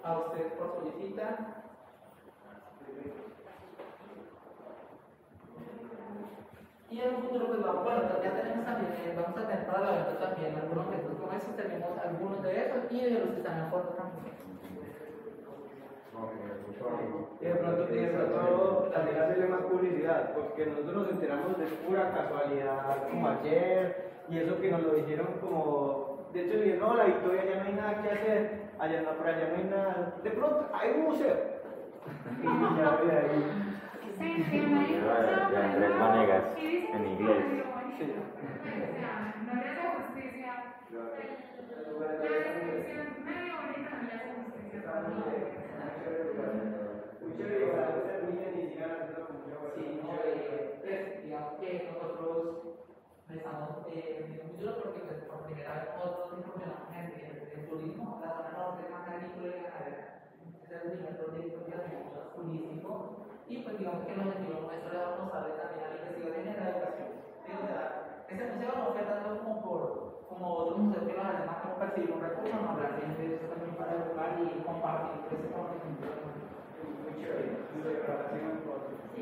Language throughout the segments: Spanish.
a usted por su visita. Y en un futuro, pues vamos, bueno, ya tenemos también, vamos a tener para la venta también algunos objetos como estos, tenemos algunos de esos y de los que están en foto también. Y de pronto también hacerle más publicidad, porque nosotros nos enteramos de pura casualidad, como ayer, y eso que nos lo dijeron como, de hecho dijeron, no, la Victoria ya no hay nada que hacer, allá no, por allá no hay nada, de pronto hay un museo. Y ya de ahí. Sí, sí, no hay de Andrés Vanegas, en inglés. Sí. No le hace justicia. La descripción medio bonita no le hace justicia. Digamos que nosotros estamos muy duros porque por primera vez nosotros incursionamos en turismo, la zona norte es más agrícola y ganadera. Ese es el primer proyecto que hacemos turístico y pues digamos que el objetivo nuestro es responsable también a la investigación y a la educación. ¿Sí? O sea, ese museo no fue tanto como otros museos que nos hacen más como percibir un recurso, no, realmente es también para educar y compartir ese conocimiento. Muy chévere, su declaración por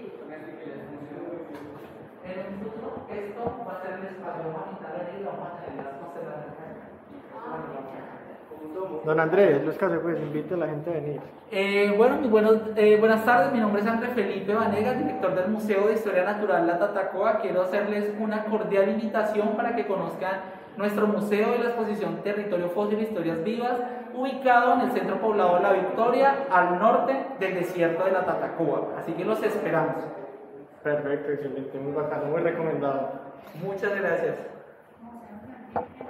en un futuro, esto va a ser el espacio humanitario y vamos a tener las conservaciones. Don Andrés, Luis Casio, pues invite a la gente a venir. Buenas tardes, mi nombre es Andrés Felipe Vanegas, director del Museo de Historia Natural La Tatacoa. Quiero hacerles una cordial invitación para que conozcan nuestro museo y la exposición Territorio Fósil Historias Vivas, ubicado en el centro poblado de La Victoria, al norte del desierto de La Tatacoa. Así que los esperamos. Perfecto, excelente, muy bacano, muy recomendado. Muchas gracias.